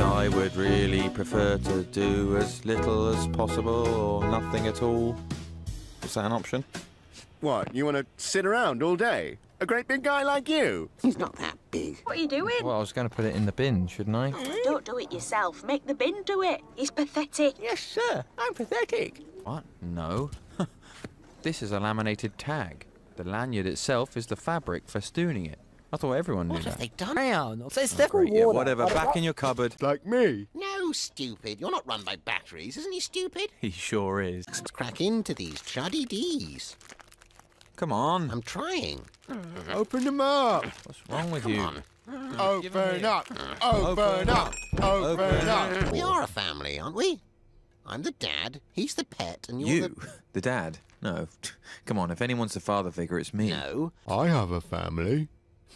I would really prefer to do as little as possible or nothing at all. Is that an option? What, you want to sit around all day? A great big guy like you? He's not that big. What are you doing? Well, I was going to put it in the bin, shouldn't I? Don't do it yourself. Make the bin do it. He's pathetic. Yes, sir. I'm pathetic. What? No. This is a laminated tag. The lanyard itself is the fabric festooning it. I thought everyone knew What that. have they done? Crayon. There's Oh, definitely great, yeah, water. whatever. Back in your cupboard. Like me? No, stupid. You're not run by batteries. Isn't he stupid? He sure is. Let's crack into these chuddy D's. Come on. I'm trying. Open them up. What's wrong with Come you? on. Open up. Open up. Open up. We are a family, aren't we? I'm the dad, he's the pet, and you're You? The dad? No. Come on, if anyone's the father figure, it's me. No. I have a family.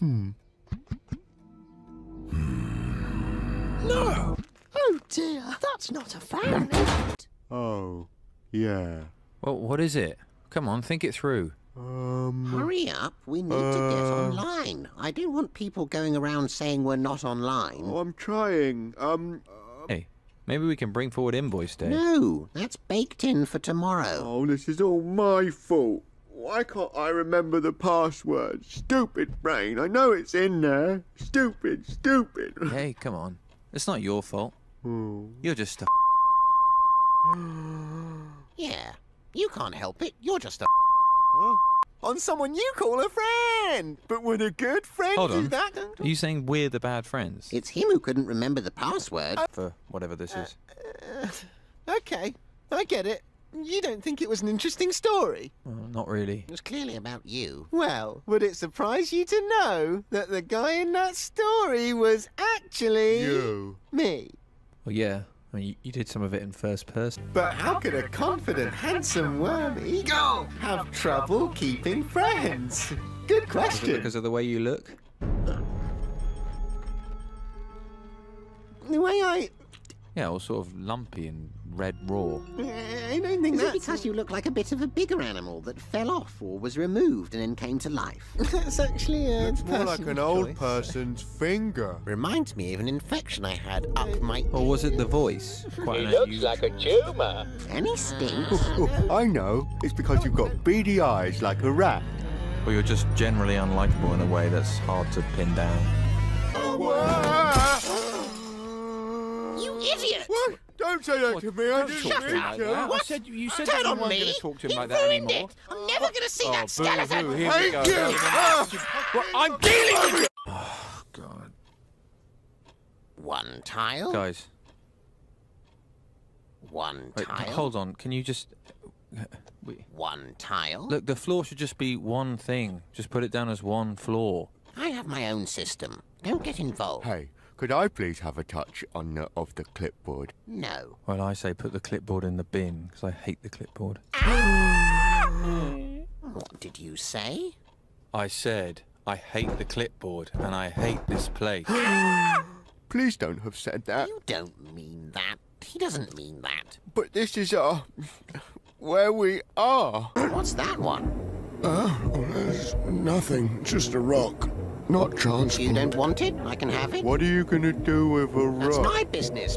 No. Oh, dear. That's not a family. Oh, yeah. Well, what is it? Come on, think it through. Hurry up, we need to get online. I don't want people going around saying we're not online. Oh, I'm trying. Hey, maybe we can bring forward invoice day. No, that's baked in for tomorrow. Oh, this is all my fault. Why can't I remember the password? Stupid brain. I know it's in there. Stupid, stupid. Hey, come on. It's not your fault. You're just a... Yeah, you can't help it. You're just a... On someone you call a friend. But would a good friend Hold do on. that? Are you saying we're the bad friends? It's him who couldn't remember the password. For whatever this is. Okay, I get it. You don't think it was an interesting story? Well, not really. It was clearly about you. Well, would it surprise you to know that the guy in that story was actually... You. me? Well, yeah. I mean, you did some of it in first person. But how could a confident, handsome wormy have trouble keeping friends? Good Is it question. because of the way you look? The way I Yeah, all sort of lumpy and red raw. don't think Is it that's... because you look like a bit of a bigger animal that fell off or was removed and then came to life? That's actually a It's more like an old choice. person's finger. Reminds me of an infection I had up my... Or was it the voice? Quite an unusual... a tumour. And he stinks. I know. It's because you've got beady eyes like a rat. Or you're just generally unlikable in a way that's hard to pin down. You idiot! What? Don't say that to me. I didn't Shut mean up. to. I said you said Turn that you on weren't me! going to talk to him He like that ruined anymore. it! I'm never going to see that skeleton! Boo-hoo, here we go. Thank you. Well, I'm dealing with you! Oh, God. One tile, Guys, one wait, tile, hold on. Can you just... one tile. Look, the floor should just be one thing. Just put it down as one floor. I have my own system. Don't get involved. Hey, could I please have a touch on of the clipboard? No. Well, I say put the clipboard in the bin, because I hate the clipboard. What did you say? I said I hate the clipboard, and I hate this place. Please don't have said that. You don't mean that. He doesn't mean that. But this is where we are. What's that one? There's nothing. Just a rock. Not You transport. don't want it? I can have it. What are you going to do with a That's rock? my business.